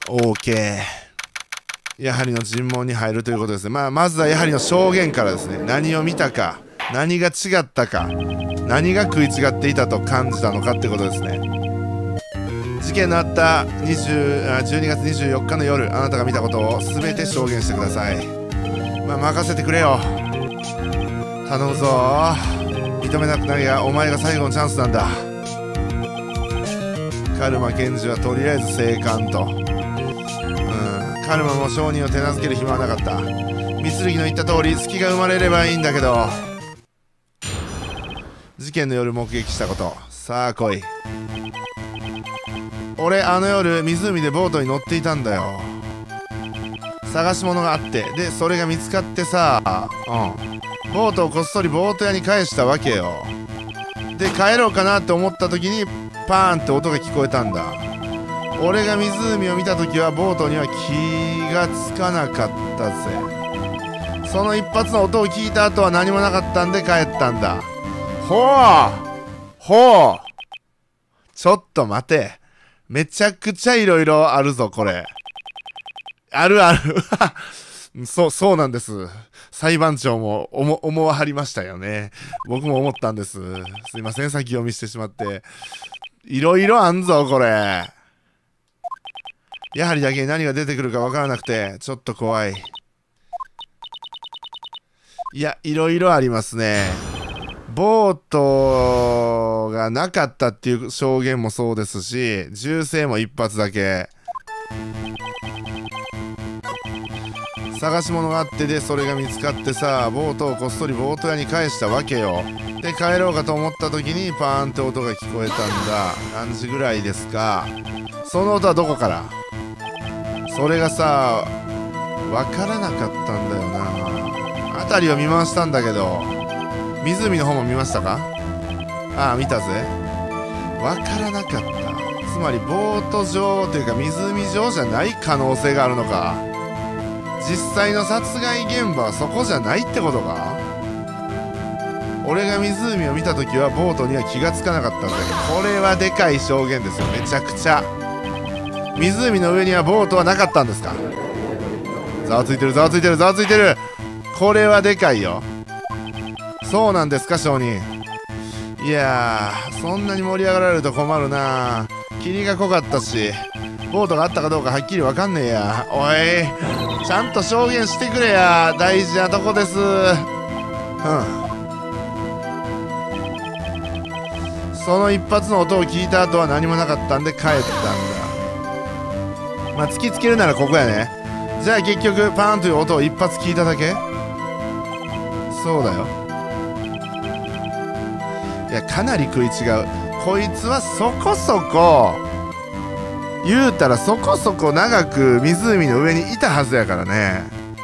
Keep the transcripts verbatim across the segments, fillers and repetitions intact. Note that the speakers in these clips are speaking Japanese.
OK。やはりの尋問に入るということですね。まあ、まずはやはりの証言からですね。何を見たか、何が違ったか、何が食い違っていたと感じたのかってことですね。事件のあったにじゅう、じゅうにがつにじゅうよっかの夜、あなたが見たことを全て証言してください。まあ、任せてくれよ。頼むぞ。認めなくなりゃお前が最後のチャンスなんだ。カルマ検事はとりあえず生還と。うん、カルマも証人を手なずける暇はなかった。三剣の言った通り隙が生まれればいいんだけど。事件の夜目撃したこと。さあ来い。俺あの夜湖でボートに乗っていたんだよ。探し物があって、でそれが見つかってさ、うん、ボートをこっそりボート屋に返したわけよ。で帰ろうかなって思った時にパーンって音が聞こえたんだ。俺が湖を見た時はボートには気がつかなかったぜ。その一発の音を聞いた後は何もなかったんで帰ったんだ。ほうほう、ちょっと待て。めちゃくちゃいろいろあるぞこれ。あるあるそうそうなんです。裁判長も思思わはりましたよね。僕も思ったんです。すいません、先読みしてしまって。いろいろあんぞこれ。やはりだけに何が出てくるかわからなくてちょっと怖い。いや、いろいろありますね。ボートがなかったっていう証言もそうですし、銃声も一発だけ。探し物があってでそれが見つかってさ、ボートをこっそりボート屋に返したわけよ。で帰ろうかと思った時にパーンって音が聞こえたんだ。何時ぐらいですか？その音はどこから？それがさ、わからなかったんだよな。辺りを見回したんだけど、湖の方も見ましたか？ああ、見たぜ。わからなかった。つまりボート上というか湖上じゃない可能性があるのか。実際の殺害現場はそこじゃないってことか。俺が湖を見た時はボートには気がつかなかったんだけど、これはでかい証言ですよ。めちゃくちゃ。湖の上にはボートはなかったんですか。ざわついてるざわついてるざわついてる。これはでかいよ。そうなんですか証人。いやー、そんなに盛り上がられると困るな。霧が濃かったしボートがあったかどうかはっきりわかんねえや。おい、ちゃんと証言してくれや。大事なとこです。うん。その一発の音を聞いた後は何もなかったんで帰ったんだ。まあ突きつけるならここやね。じゃあ結局パーンという音を一発聞いただけ？そうだよ。いや、かなり食い違う。こいつはそこそこ言うたらそこそこ長く湖の上にいたはずやからね。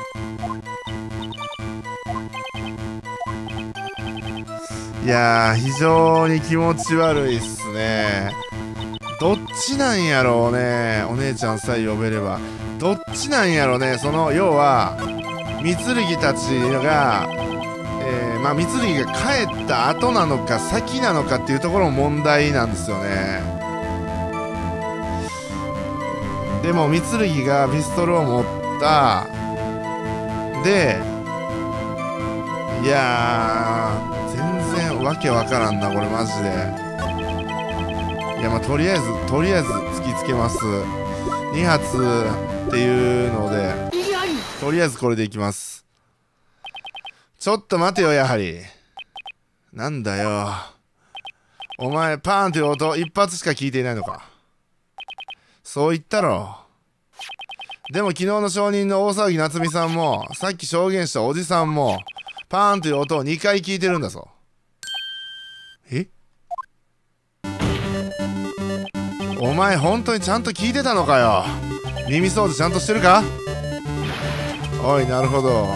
いやー、非常に気持ち悪いっすね。どっちなんやろうね。お姉ちゃんさえ呼べればどっちなんやろうね。その要は三剣たちが、えー、まあ三剣が帰った後なのか先なのかっていうところも問題なんですよね。でも三剣がピストルを持ったで、いやー全然わけわからんなこれマジで。いや、まあとりあえずとりあえず突きつけます。に発っていうのでとりあえずこれでいきます。ちょっと待てよ。やはりなんだよお前、パーンという音一発しか聞いていないのか。そう言ったろ。でも昨日の証人の大騒ぎ夏美さんもさっき証言したおじさんもパーンという音をにかい聞いてるんだぞ。え、お前本当にちゃんと聞いてたのかよ。耳掃除ちゃんとしてるか。おい、なるほど。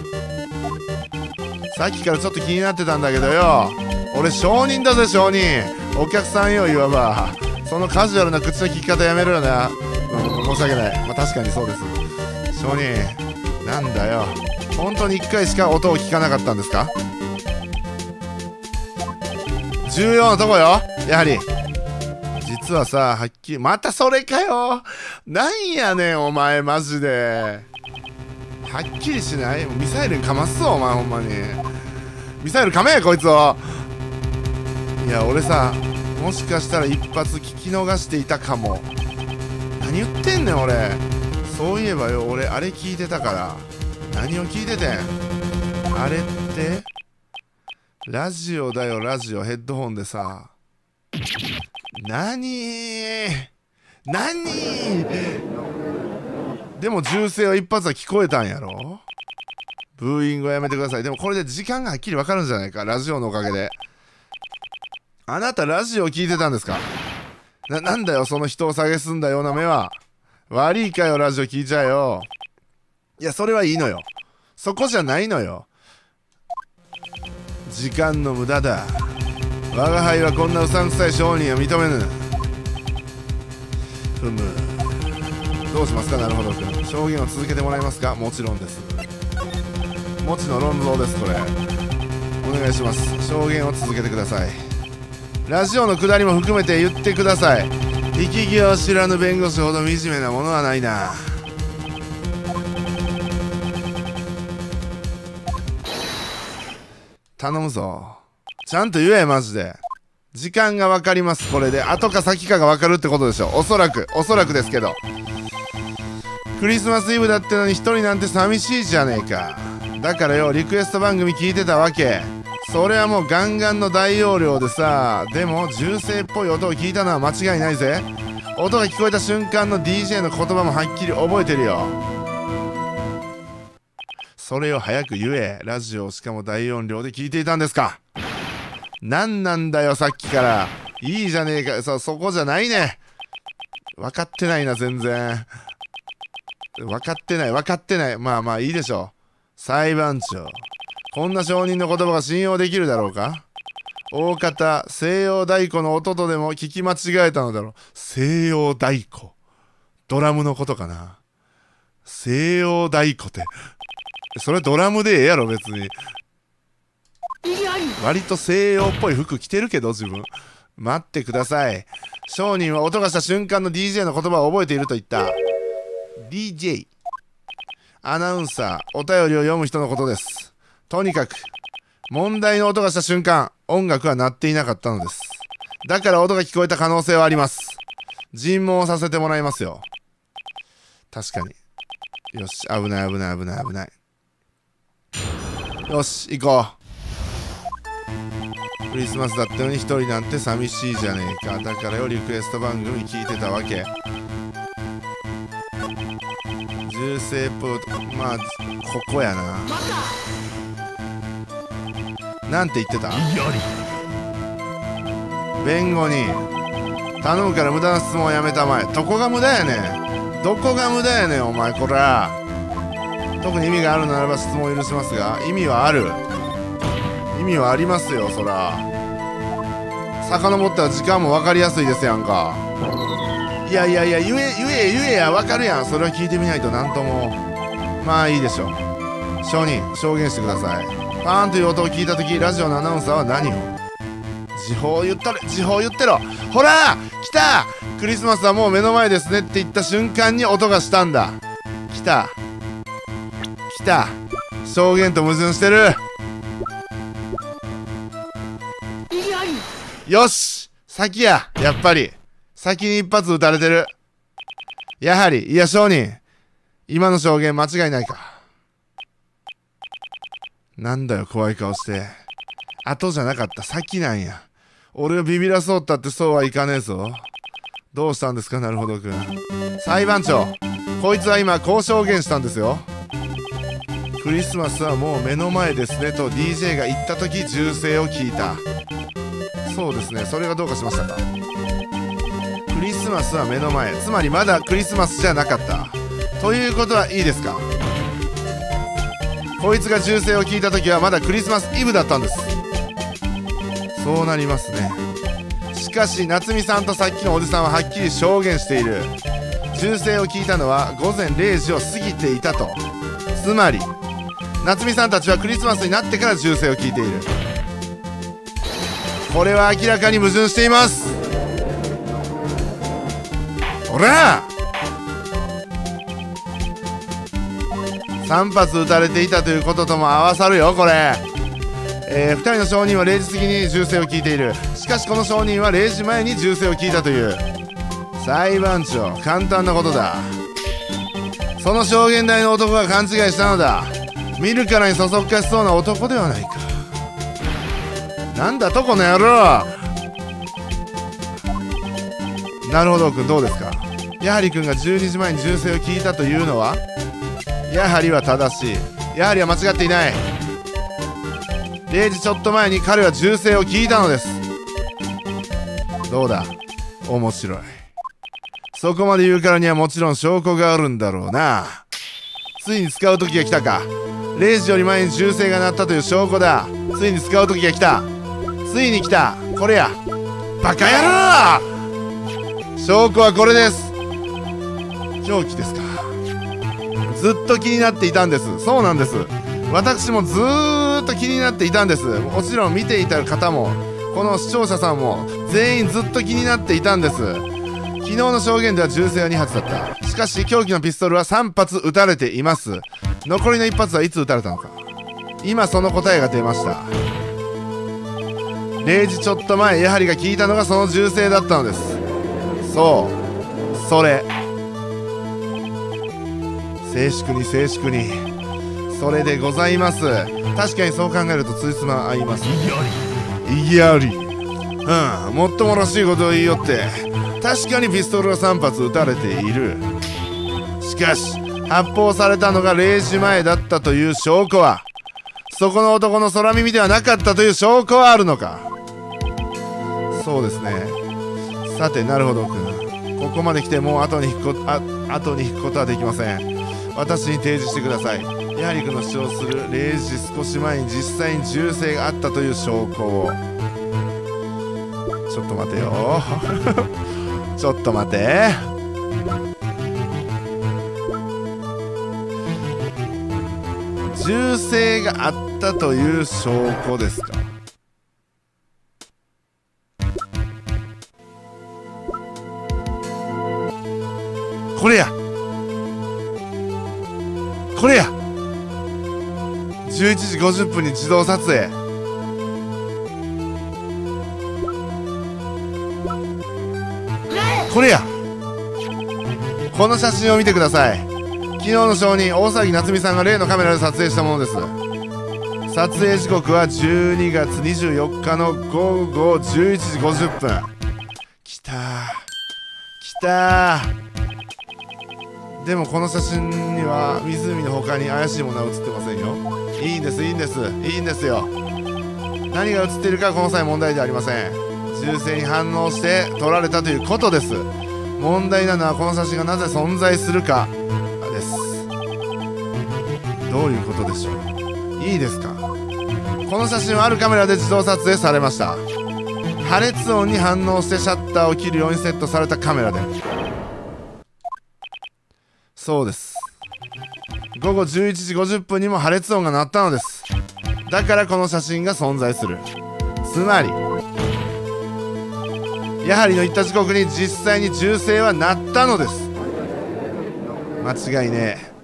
さっきからちょっと気になってたんだけどよ、俺証人だぜ証人。お客さんよ、いわば。そのカジュアルな口の利き方やめろよな。うん、申し訳ない。まあ確かにそうです。証人、なんだよ、本当にいっかいしか音を聞かなかったんですか。重要なとこよ、やはり。 実はさ、はっきりまたそれかよ。なんやねんお前マジで。はっきりしない？ミサイルにかますぞお前ほんまに。ミサイルかめえこいつを。いや俺さ、もしかしたら一発聞き逃していたかも。何言ってんねん俺。そういえばよ、俺あれ聞いてたから。何を聞いててん？あれってラジオだよ、ラジオ。ヘッドホンでさ。なにーなにーでも銃声は一発は聞こえたんやろ。ブーイングはやめてください。でもこれで時間がはっきりわかるんじゃないか、ラジオのおかげで。あなたラジオ聞いてたんですか？な、なんだよその人を蔑んだような目は。悪いかよ、ラジオ聞いちゃえよ。いやそれはいいのよ、そこじゃないのよ。時間の無駄だ。我が輩はこんなうさんくさい商人を認めぬ。ふむ、どうしますか。なるほど君、証言を続けてもらえますか。もちろんです。もちの論争です。これお願いします。証言を続けてください。ラジオのくだりも含めて言ってください。生き際を知らぬ弁護士ほど惨めなものはないな。頼むぞ、ちゃんと言えマジで。時間が分かります。これで後か先かが分かるってことでしょ。おそらくおそらくですけど。クリスマスイブだってのに一人なんて寂しいじゃねえか。だからよ、リクエスト番組聞いてたわけ。それはもうガンガンの大容量でさ。でも銃声っぽい音を聞いたのは間違いないぜ。音が聞こえた瞬間の ディージェー の言葉もはっきり覚えてるよ。それを早く言え。ラジオをしかも大音量で聞いていたんですか。なんなんだよさっきから。いいじゃねえか。そ、そこじゃないね。分かってないな全然。分かってない分かってない。まあまあいいでしょう。裁判長、こんな証人の言葉が信用できるだろうか。大方西洋太鼓の音とでも聞き間違えたのだろう。西洋太鼓、ドラムのことかな。西洋太鼓ってそれドラムでええやろ別に。割と西洋っぽい服着てるけど自分。待ってください。証人は音がした瞬間の ディージェー の言葉を覚えていると言った。 ディージェー アナウンサー、お便りを読む人のことです。とにかく問題の音がした瞬間、音楽は鳴っていなかったのです。だから音が聞こえた可能性はあります。尋問をさせてもらいますよ。確かに。よし、危ない危ない危ない危ない。よし行こう。クリスマスだったのに一人なんて寂しいじゃねえか。だからよリクエスト番組聞いてたわけ。銃声っぽい音、まあここやな。なんて言ってた？弁護人、頼むから無駄な質問をやめたまえ。どこが無駄やねん。どこが無駄やねんお前こら。特に意味があるならば質問を許しますが、意味はある。意味はありますよそら。遡ったら時間も分かりやすいですやんか。いやいやいや、言え言え言えや、分かるやん。それは聞いてみないと何とも。まあいいでしょう。証人、証言してください。パーンという音を聞いた時、ラジオのアナウンサーは何を？時報を言ったれ、時報を言ってろ。ほら来た。クリスマスはもう目の前ですねって言った瞬間に音がしたんだ。来た来た。証言と矛盾してる。よし、先や。やっぱり先に一発撃たれてる。やはり、いや証人、今の証言間違いないか。なんだよ怖い顔して。後じゃなかった、先なんや。俺をビビらそうったってそうはいかねえぞ。どうしたんですかなるほどくん。裁判長、こいつは今こう証言したんですよ。クリスマスはもう目の前ですねと ディージェー が言った時、銃声を聞いた。そうですね、それがどうかしましたか。クリスマスは目の前、つまりまだクリスマスじゃなかったということはいいですか。こいつが銃声を聞いた時はまだクリスマスイブだったんです。そうなりますね。しかし夏美さんとさっきのおじさんははっきり証言している。銃声を聞いたのはごぜんれいじを過ぎていたと。つまり夏美さんたちはクリスマスになってから銃声を聞いている。これは明らかに矛盾しています。 こらさん発撃たれていたということとも合わさるよこれ。えー、ふたりの証人はれいじ過ぎに銃声を聞いている。しかしこの証人はれいじまえに銃声を聞いたという。裁判長、簡単なことだ。その証言台の男が勘違いしたのだ。見るからにそそっかしそうな男ではないか。なんだとこの野郎。なるほど君どうですか。やはり君がじゅうにじまえに銃声を聞いたというのは、やはりは正しい。やはりは間違っていない。れいじちょっと前に彼は銃声を聞いたのです。どうだ、面白い。そこまで言うからにはもちろん証拠があるんだろうな。ついに使う時が来たか。れいじより前に銃声が鳴ったという証拠だ。ついに使う時が来た。ついに来た。これや。バカ野郎。証拠はこれです。凶器ですか。ずっと気になっていたんです。そうなんです。私もずーっと気になっていたんです。もちろん見ていた方もこの視聴者さんも全員ずっと気になっていたんです。昨日の証言では銃声はに発だった。しかし凶器のピストルはさん発撃たれています。残りのいち発はいつ撃たれたのか。今その答えが出ました。れいじちょっと前、やはりが聞いたのがその銃声だったのです。そう、それ。静粛に静粛に。それでございます。確かにそう考えるとついつま合います。意義あり。うん、もっともらしいことを言いよって。確かにピストルはさん発撃たれている。しかし発砲されたのがれいじまえだったという証拠は、そこの男の空耳ではなかったという証拠はあるのか。そうですね。さて、なるほど君、ここまで来てもう後に引くこあ後に引くことはできません。私に提示してください。やはり君の主張するれいじ少し前に実際に銃声があったという証拠を。ちょっと待てよちょっと待て。銃声があったという証拠ですか。これやこれやじゅういちじごじゅっぷんに自動撮影。これや。この写真を見てください。昨日の証人大崎夏美さんが例のカメラで撮影したものです。撮影時刻はじゅうにがつにじゅうよっかのごごじゅういちじごじゅっぷん。きたーきたー。でもこの写真には湖の他に怪しいものは写ってませんよ。いいんですいいんですいいんですよ。何が写っているかはこの際問題ではありません。銃声に反応して撮られたということです。問題なのはこの写真がなぜ存在するかです。どういうことでしょう。いいですか。この写真はあるカメラで自動撮影されました。破裂音に反応してシャッターを切るようにセットされたカメラで。そうです。ごごじゅういちじごじゅっぷんにも破裂音が鳴ったのです。だからこの写真が存在する。つまりやはりの言った時刻に実際に銃声は鳴ったのです。間違いねえ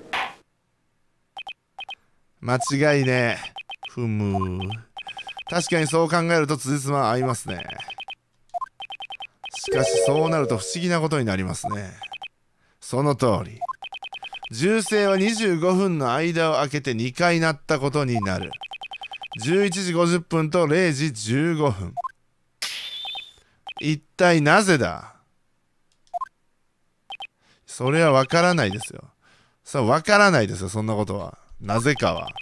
間違いねえ。ふむ。確かにそう考えると辻褄は合いますね。しかしそうなると不思議なことになりますね。その通り。銃声はにじゅうごふんの間を空けてにかい鳴ったことになる。じゅういちじごじゅっぷんとれいじじゅうごふん。一体なぜだ。それはわからないですよ。さあ、わからないですよ、そんなことは。なぜかは。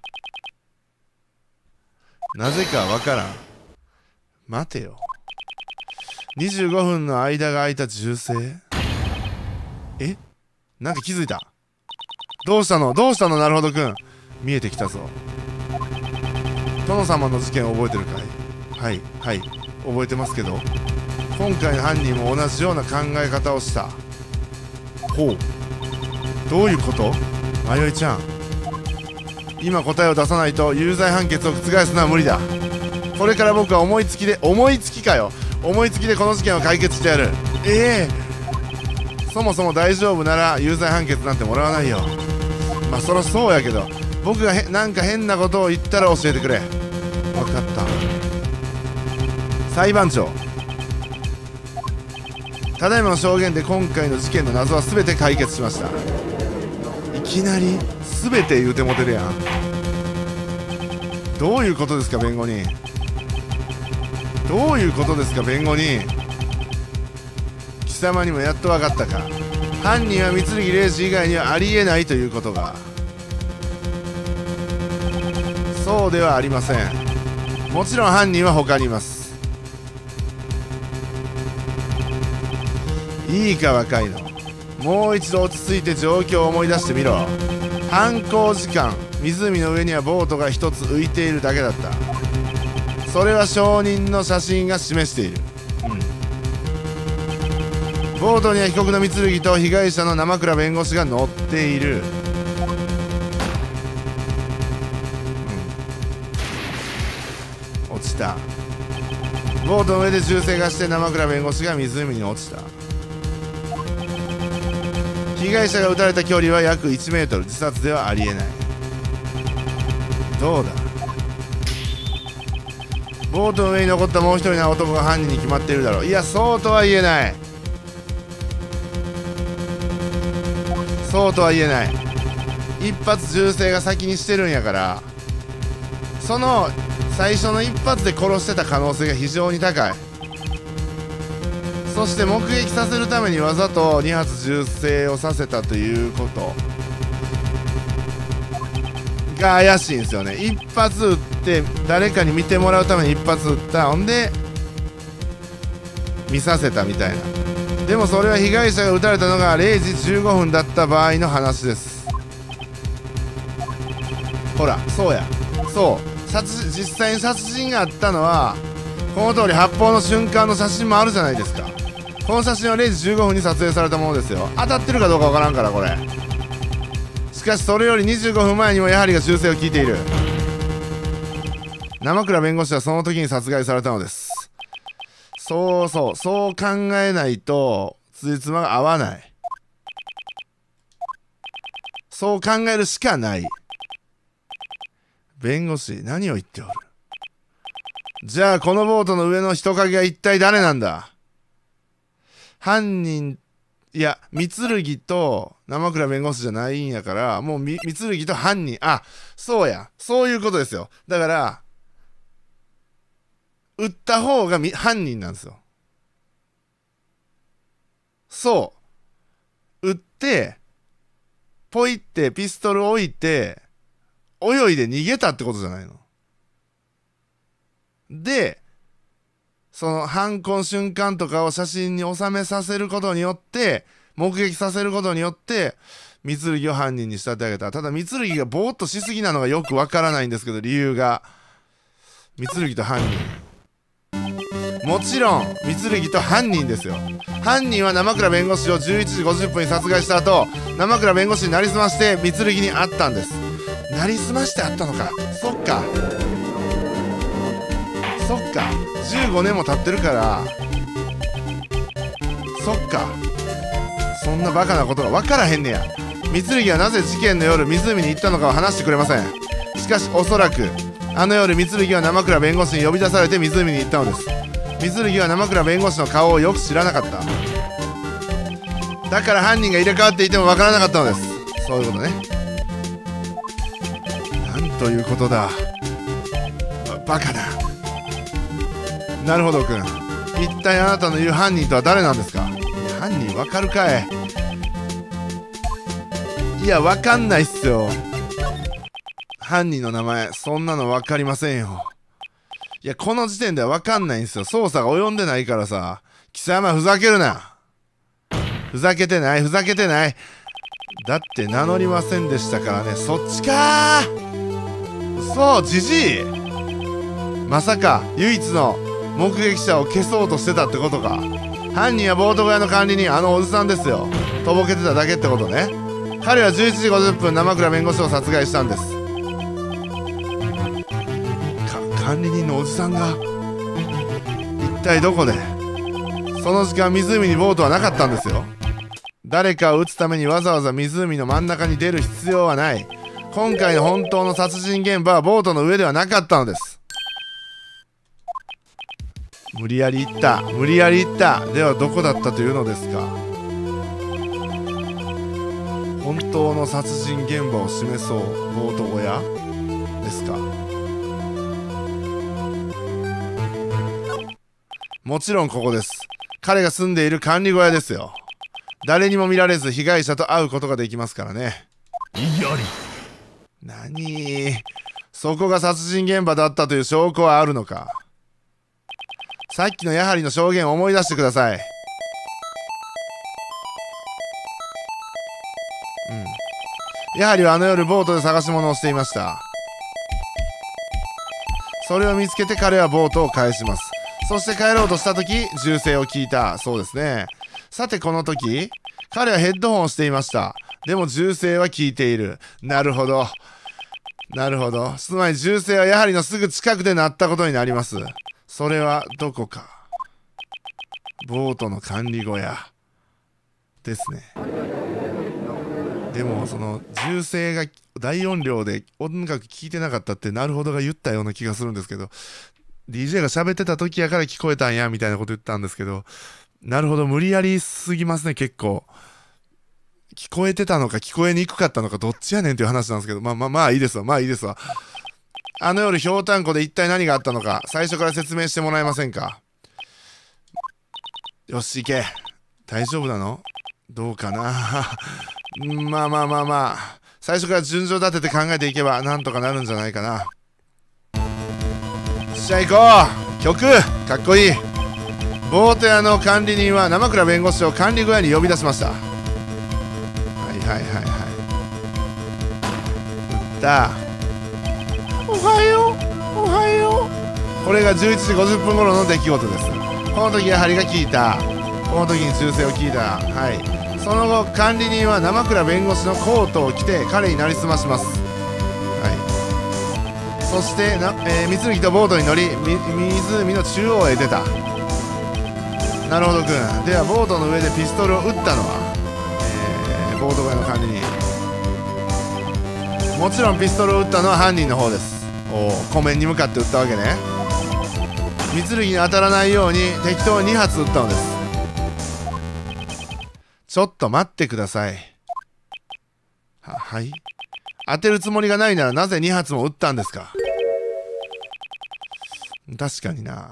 なぜかわからん。待てよ。にじゅうごふんの間が空いた銃声？え？なんか気づいた。どうしたのどうしたのなるほどくん。見えてきたぞ。殿様の事件を覚えてるかい？はい、はい、覚えてますけど、今回の犯人も同じような考え方をした。ほう。どういうこと？弥生ちゃん。今答えを出さないと有罪判決を覆すのは無理だ。これから僕は思いつきで、思いつきかよ。思いつきでこの事件を解決してやる。ええー、 そもそも大丈夫なら有罪判決なんてもらわないよ。まあそりゃそうやけど、僕がへなんか変なことを言ったら教えてくれ。分かった。裁判長、ただいまの証言で今回の事件の謎は全て解決しました。いきなり全て言うてもてるやん。どういうことですか弁護人。どういうことですか弁護人。貴様にもやっと分かったか。犯人は三剣礼二以外にはありえないということが。そうではありません。もちろん犯人は他にいます。いいか若いの、もう一度落ち着いて状況を思い出してみろ。犯行時間、湖の上にはボートが一つ浮いているだけだった。それは証人の写真が示している。うん、ボートには被告の三剣と被害者の生倉弁護士が乗っている。うん、落ちた。ボートの上で銃声がして生倉弁護士が湖に落ちた。被害者が撃たれた距離は約いちメートル。自殺ではありえない。どうだ。ボートの上に残ったもう一人の男が犯人に決まっているだろう。いや、そうとは言えない。そうとは言えない。一発銃声が先にしてるんやから、その最初の一発で殺してた可能性が非常に高い。そして目撃させるためにわざとに発銃声をさせたということが怪しいんですよね。一発撃って誰かに見てもらうために一発撃った、ほんで見させたみたいな。でもそれは被害者が撃たれたのがれいじじゅうごふんだった場合の話です。ほら、そうや、そう殺実際に殺人があったのはこの通り発砲の瞬間の写真もあるじゃないですか。この写真はれいじじゅうごふんに撮影されたものですよ。当たってるかどうかわからんからこれ。しかしそれよりにじゅうごふんまえにもやはりが銃声を聞いている。生倉弁護士はその時に殺害されたのです。そうそう、そう考えないと辻褄が合わない。そう考えるしかない。弁護士、何を言っておる。じゃあこのボートの上の人影は一体誰なんだ。犯人、いや、三剣と生倉弁護士じゃないんやから、もう三剣と犯人、あ、そうや、そういうことですよ。だから、撃った方が犯人なんですよ。そう。撃って、ポイってピストル置いて、泳いで逃げたってことじゃないの。で、その犯行の瞬間とかを写真に収めさせることによって、目撃させることによって、三剣を犯人に仕立て上げた。ただ三剣がぼーっとしすぎなのがよくわからないんですけど、理由が。三剣と犯人。もちろん、三剣と犯人ですよ。犯人は生倉弁護士をじゅういちじごじゅっぷんに殺害した後、生倉弁護士になりすまして三剣に会ったんです。なりすまして会ったのか。そっか。そっか。じゅうごねんも経ってるから、そっか。そんなバカなことが分からへんねや。三剣はなぜ事件の夜湖に行ったのかは話してくれません。しかしおそらくあの夜三剣は生倉弁護士に呼び出されて湖に行ったのです。三剣は生倉弁護士の顔をよく知らなかった。だから犯人が入れ替わっていても分からなかったのです。そういうことね。なんということだ。バカだ。なるほどくん、一体あなたの言う犯人とは誰なんですか。犯人わかるかい。いや、わかんないっすよ。犯人の名前、そんなのわかりませんよ。いや、この時点ではわかんないんですよ。捜査が及んでないからさ。貴様ふざけるな。ふざけてない、ふざけてない。だって名乗りませんでしたからね。そっちかー。そう、じじい。まさか唯一の目撃者を消そうとしてたってことか。犯人はボート小屋の管理人、あのおじさんですよ。とぼけてただけってことね。彼はじゅういちじごじゅっぷん生倉弁護士を殺害したんです。か管理人のおじさんが一体どこで。その時間湖にボートはなかったんですよ。 誰かを撃つためにわざわざ湖の真ん中に出る必要はない。今回の本当の殺人現場はボートの上ではなかったのです。無理やり行った。無理やり行った。ではどこだったというのですか。本当の殺人現場を示そうボート小屋ですか。もちろんここです。彼が住んでいる管理小屋ですよ。誰にも見られず被害者と会うことができますからね。 いやり。 何？そこが殺人現場だったという証拠はあるのか。さっきのやはりの証言を思い出してください。うん。やはりはあの夜ボートで探し物をしていました。それを見つけて彼はボートを返します。そして帰ろうとした時、銃声を聞いた。そうですね。さてこの時、彼はヘッドホンをしていました。でも銃声は聞いている。なるほど。なるほど。つまり銃声はやはりのすぐ近くで鳴ったことになります。それはどこか。ボートの管理小屋ですね。でもその銃声が大音量で音楽聴いてなかったってなるほどが言ったような気がするんですけど、 ディージェー が喋ってた時やから聞こえたんやみたいなこと言ったんですけど、なるほど、無理やりすぎますね。結構聞こえてたのか聞こえにくかったのかどっちやねんっていう話なんですけど、まあまあまあいいですわ。まあいいですわ。あの夜ひょうたん湖で一体何があったのか最初から説明してもらえませんか。よし行け。大丈夫なの？どうかな。まあまあまあまあ最初から順序立てて考えていけばなんとかなるんじゃないかな。よっしゃ行こう。曲かっこいい。ボート屋の管理人は生倉弁護士を管理小屋に呼び出しました。はいはいはいはい。打った。おはようおはよう。これがじゅういちじごじゅっぷん頃の出来事です。この時やはりが聞いた。この時に銃声を聞いた。はい。その後管理人は生倉弁護士のコートを着て彼になりすまします。はい。そしてな、えー、光行とボートに乗り湖の中央へ出た。なるほどくん。ではボートの上でピストルを撃ったのは、えー、ボート小屋の管理人。もちろんピストルを撃ったのは犯人の方です。おお、湖面に向かって撃ったわけね。光に当たらないように適当にに発撃ったのです。ちょっと待ってください。は、はい。当てるつもりがないならなぜに発も撃ったんですか。確かにな。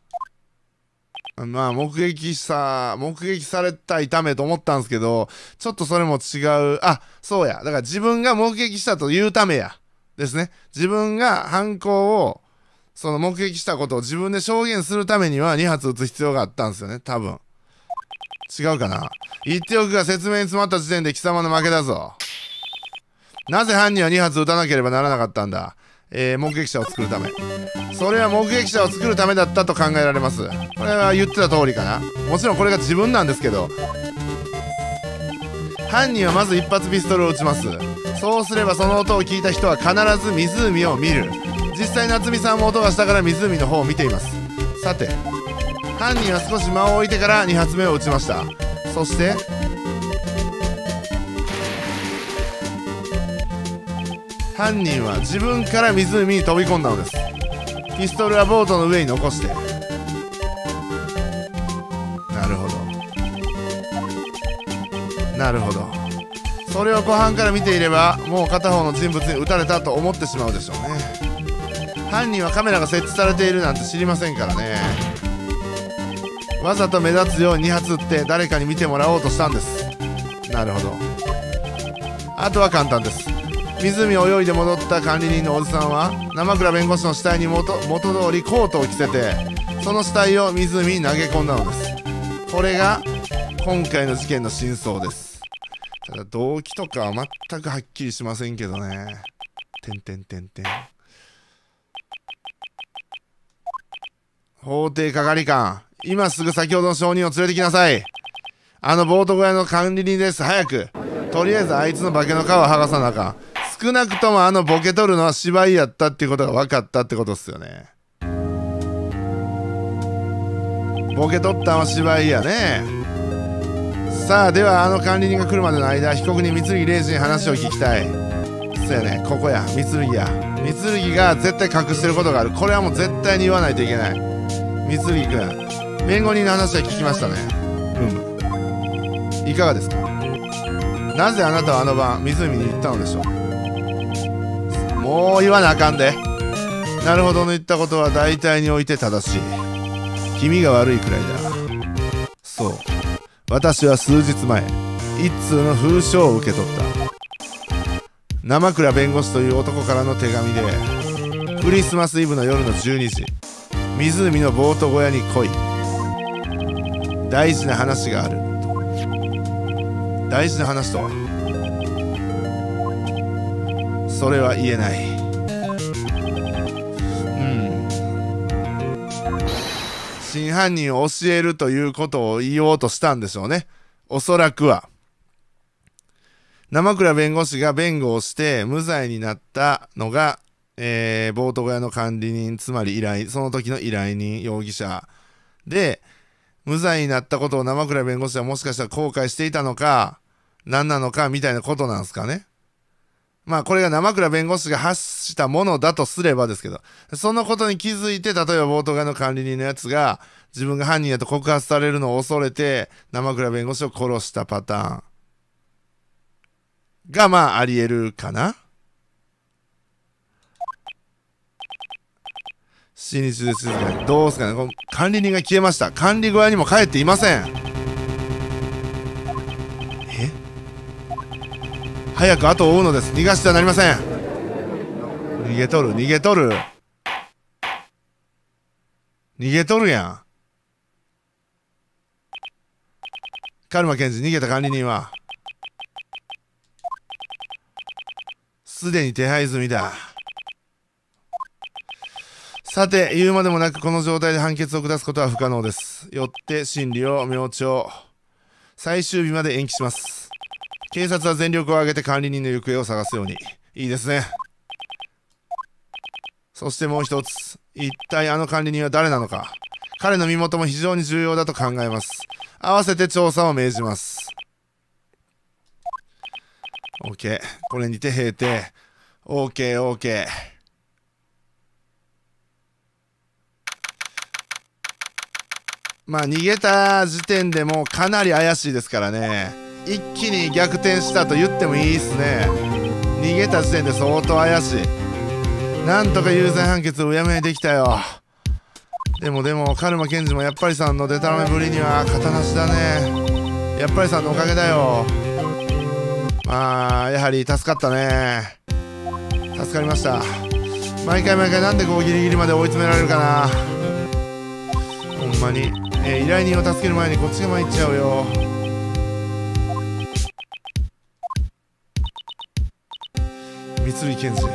まあ目撃さ目撃されたいためと思ったんですけど、ちょっとそれも違う。あ、そうや。だから自分が目撃したというためやですね。自分が犯行をその目撃したことを自分で証言するためにはに発撃つ必要があったんですよね。多分違うかな。言っておくが説明に詰まった時点で貴様の負けだぞ。なぜ犯人はに発撃たなければならなかったんだ。えー、目撃者を作るため。それは目撃者を作るためだったと考えられます。これは言ってた通りかな。もちろんこれが自分なんですけど、犯人はまず一発ピストルを撃ちます。そうすればその音を聞いた人は必ず湖を見る。実際夏美さんも音がしたから湖の方を見ています。さて犯人は少し間を置いてからに発目を撃ちました。そして犯人は自分から湖に飛び込んだのです。ピストルはボートの上に残して。なるほどなるほど。それを湖畔から見ていればもう片方の人物に撃たれたと思ってしまうでしょうね。犯人はカメラが設置されているなんて知りませんからね。わざと目立つようにに発撃って誰かに見てもらおうとしたんです。なるほど。あとは簡単です。湖を泳いで戻った管理人のおじさんは生倉弁護士の死体に元元通りコートを着せてその死体を湖に投げ込んだのです。これが今回の事件の真相です。ただ動機とかは全くはっきりしませんけどね。てんてんてんてん。法廷係官、今すぐ先ほどの証人を連れてきなさい。あのボート小屋の管理人です。早く。とりあえずあいつの化けの皮を剥がさなあかん。少なくともあのボケ取るのは芝居やったっていうことが分かったってことっすよね。ボケ取ったんは芝居やね。 さあではあの管理人が来るまでの間、被告人三剣礼二に話を聞きたい。そうやね、ここや、三剣や。三剣が絶対隠してることがある。これはもう絶対に言わないといけない。三剣君、弁護人の話は聞きましたね。うん、いかがですか。なぜあなたはあの晩湖に行ったのでしょう。もう言わなあかんで。なるほどの言ったことは大体において正しい。君が悪いくらいだ。そう、私は数日前一通の封書を受け取った。生倉弁護士という男からの手紙で、クリスマスイブの夜のじゅうにじ、湖のボート小屋に来い、大事な話がある。大事な話とは。それは言えない。うん、真犯人を教えるということを言おうとしたんでしょうね、おそらくは。生倉弁護士が弁護をして無罪になったのが、えー、ボート小屋の管理人、つまり依頼、その時の依頼人、容疑者で、無罪になったことを生倉弁護士はもしかしたら後悔していたのか、何なのかみたいなことなんですかね。まあこれが生倉弁護士が発したものだとすればですけど、そのことに気づいて、例えばボート小屋の管理人のやつが自分が犯人やと告発されるのを恐れて生倉弁護士を殺したパターンがまあありえるかな。新日ですね。どうですかね。この管理人が消えました。管理小屋にも帰っていません。え？早く後を追うのです。逃がしてはなりません。逃げとる、逃げとる。逃げとるやん。カルマ検事、逃げた管理人はすでに手配済みだ。さて、言うまでもなくこの状態で判決を下すことは不可能です。よって審理を明朝最終日まで延期します。警察は全力を挙げて管理人の行方を探すように。いいですね。そしてもう一つ、一体あの管理人は誰なのか。彼の身元も非常に重要だと考えます。合わせて調査を命じます。 OK、 これにて閉廷。 OKOK。 まあ逃げた時点でもうかなり怪しいですからね。一気に逆転したと言ってもいいっすね。逃げた時点で相当怪しい。なんとか有罪判決をうやむやにできたよ。でもでもカルマ検事もやっぱりさんのデタラメぶりには型なしだね。やっぱりさんのおかげだよ。まあやはり助かったね。助かりました。毎回毎回なんでこうギリギリまで追い詰められるかな。ほんまに、えー、依頼人を助ける前にこっちが参っちゃうよ。三井検事、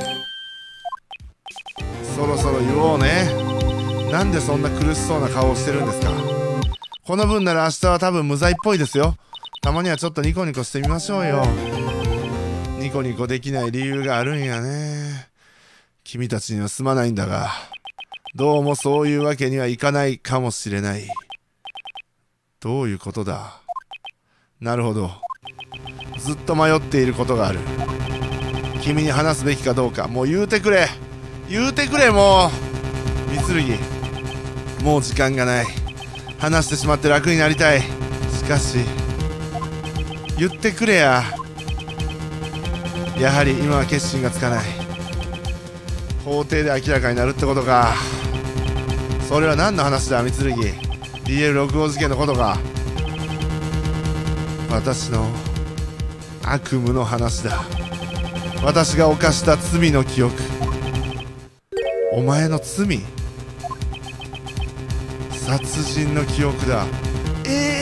そろそろ言おうね。なんでそんな苦しそうな顔をしてるんですか。この分なら明日は多分無罪っぽいですよ。たまにはちょっとニコニコしてみましょうよ。ニコニコできない理由があるんやね。君たちにはすまないんだが、どうもそういうわけにはいかないかもしれない。どういうことだ。なるほど。ずっと迷っていることがある。君に話すべきかどうか、もう言うてくれ。言うてくれ、もう。三剣、もう時間がない。話してしまって楽になりたい。しかし言ってくれや。やはり今は決心がつかない。法廷で明らかになるってことか。それは何の話だ、三剣。 ディーエルろくごう 事件のことか。私の悪夢の話だ。私が犯した罪の記憶。お前の罪、殺人の記憶だ。え